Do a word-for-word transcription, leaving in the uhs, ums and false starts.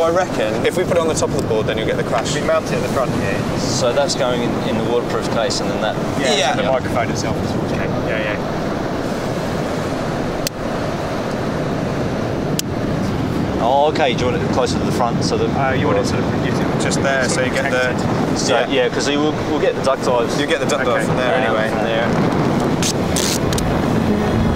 I reckon if we put it on the top of the board, then you'll get the crash. We mount it at the front here. So that's going in, in the waterproof case, and then that. Yeah. Yeah. So the Yeah. microphone itself is okay. Yeah, yeah. Oh, okay. Do you want it closer to the front so that? Uh, you want it sort of Just there, so you get the. So, yeah. yeah, because we'll, we'll get the ductiles. You get the duct Okay. from there um, anyway. From there.